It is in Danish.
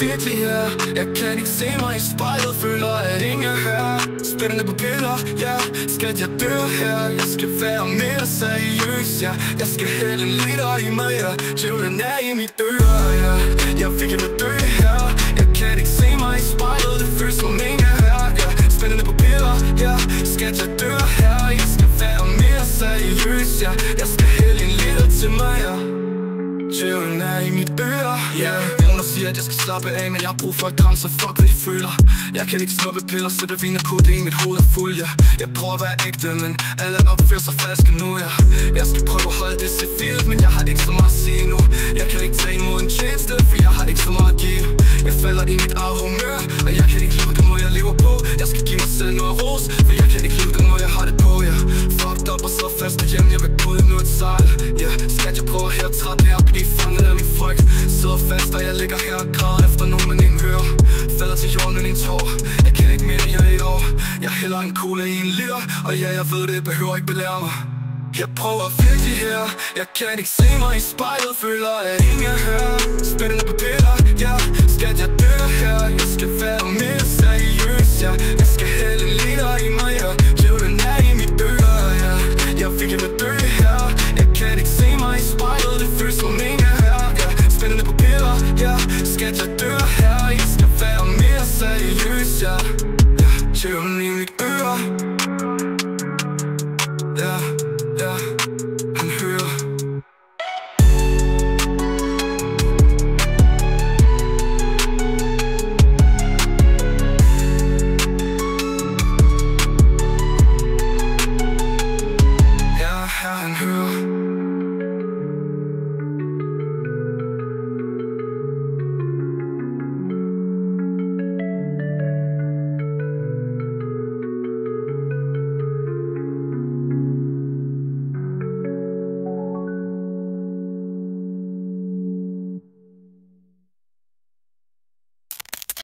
virkelig her. Jeg kan ikke se mig i spejlet, føler at ingen er her. Spændende på piller, ja, skal jeg dø her? Jeg skal være mere seriøs, ja. Jeg skal hælde en liter i mig, ja. Djævlen er i mit øre, ja. Jeg fik en at dø her. Jeg kan ikke se mig i spejlet, det føles som ingen er her, ja. Spændende på piller, ja. Skal jeg dø her? Jeg skal være mere seriøs, ja. Jeg skal hælde en liter til mig, ja. Djævlen er i mit øre, yeah. Nogen der siger at jeg skal slappe af, men jeg har brug for at grænse. Fuck hvad de føler. Jeg kan ikke snuppe piller, så det viner på det i mit hoved er fuld, ja. Jeg prøver at være ægte, men alle opfører sig falske nu, ja. Jeg skal prøve at holde det civilt, men jeg har ikke så meget at sige nu. Jeg kan ikke tage imod en tjeneste, for jeg har ikke så meget at give. Jeg falder i mit eget humør, og jeg kan ikke lide den måde jeg lever på. Jeg skal give mig selv noget ros, for jeg kan ikke lide den måde jeg har det på, ja. Fucked up og så fast hjem, jeg vil gå ud nu et sejl, ja. Skal jeg prøve her træt her at blive fanget af min frygt. Sidder fast, og jeg ligger her og græder efter nogen man ingen hører. Falder til jorden med en tår. Jeg kan ikke mere end jeg er 1 år. Jeg hælder en kugle i en liter, og ja, jeg ved det, behøver ikke belære mig. Jeg prøver virkelig her. Jeg kan ikke se mig i spejlet, føler at ingen er her. Spændende på piller, ja. Skal jeg dø her? Jeg skal være mere seriøs, ja. Jeg skal hælde en liter i mig, ja. Djævlen er i mit øre, ja. Jeg fik en at dø her. Jeg kan ikke se mig i spejlet, det føles som ingen er her, ja. Spændende på piller, ja. Skal jeg dø her? Jeg skal være mere seriøs, ja. Djævlen i mit øre, ja, ja, han hører. Ja, han hører.